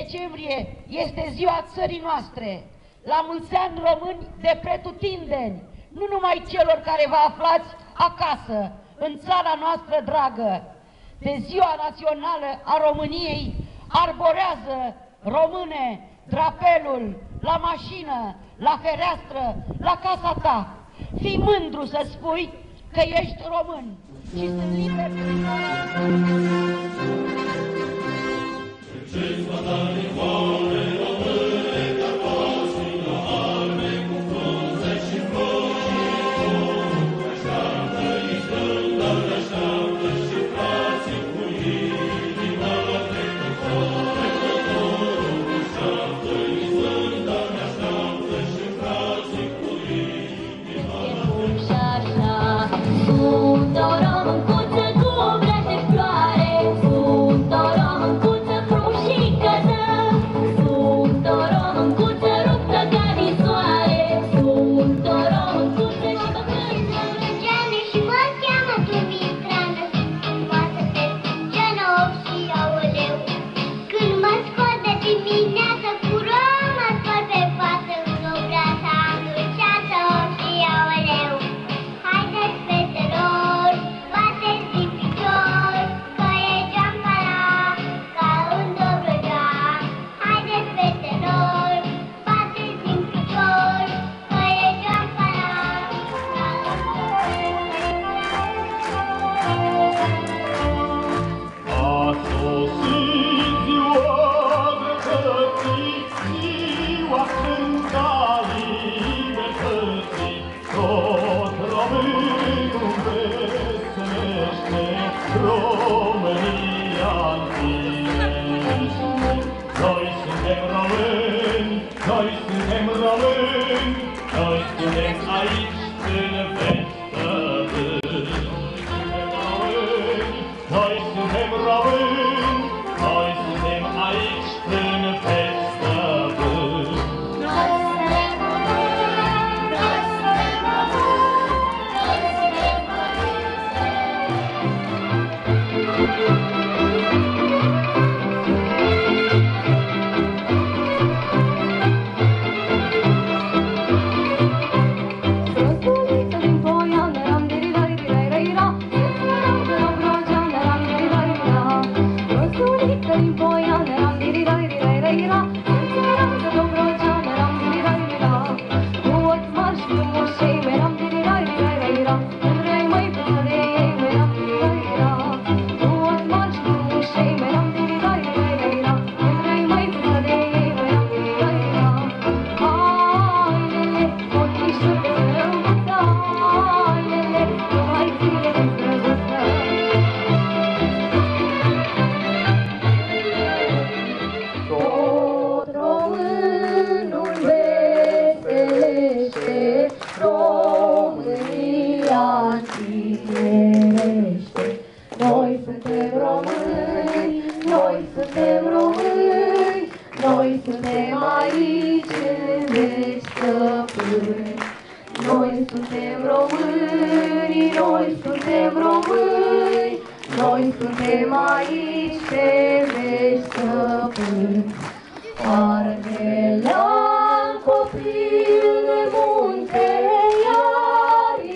decembrie este ziua țării noastre. La mulți ani români de pretutindeni, nu numai celor care vă aflați acasă, în țara noastră dragă. De ziua națională a României arborează, române, drapelul la mașină, la fereastră, la casa ta. Fii mândru să spui că ești român și sunt liber de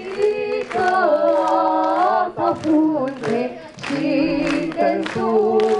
frunte și când tu